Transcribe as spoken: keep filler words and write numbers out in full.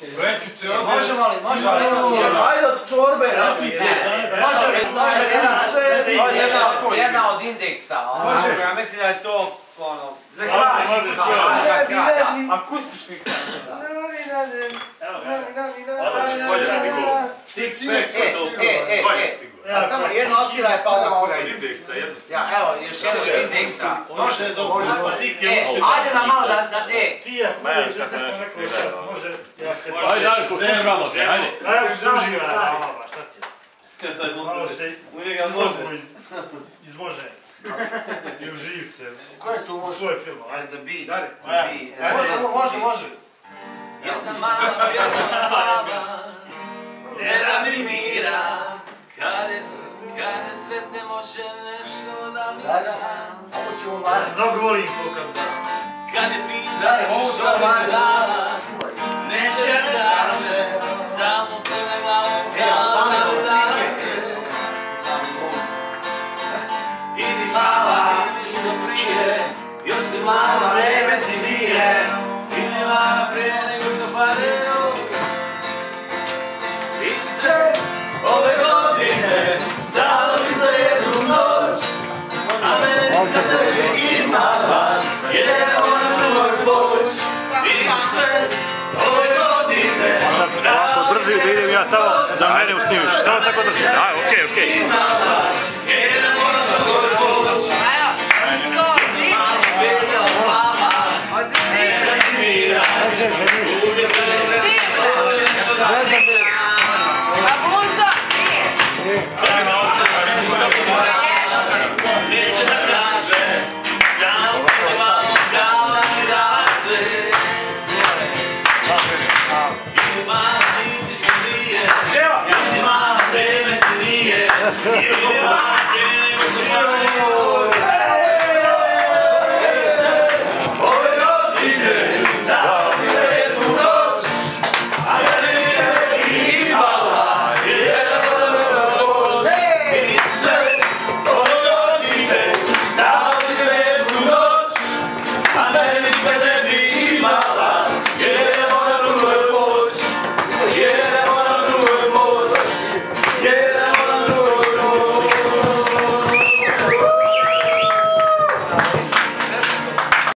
Možemo li, možemo li? Ajde od čorbe, Može li, može li jedna od indeksa, ja mislim da je to ono... Za klasiku. Akustični kraj. Samo jedno osvira je pa onda kura Od indeksa, jedno. Ja, evo, još jedno od indeksa. Može, dobro. Ajde nam malo da, da, e. Ti je, može. Ajde, Janko, slušamo te, ajde. Ajde, uživaj, šta ti je? Malo se izmože. I uživ se. Ko je tu može? Svoj film, ajde. Za bi, Dalje. Može, može, može. Jedna mala, jedna mala, ne da mi mira, kada sretnemo će nešto da mi da. Ovo ćemo mali. Mnogo volim to kad da. Kad je pisala što mi dala, neće kaže, samo tebe glavom kada udala se. Idi mala, idi što prije, još ti mala, vreme ti nije. Idi mala prije nego što pade noć. I sve ove godine dalo mi za jednu noć, a mene kad tebe imala, jer ona moj poć. I sve ove godine Ako drži da idem ja tamo, da mene usnimiš. Samo tako drži. Aj, okej, okej. jer ona moj poć. Yeah.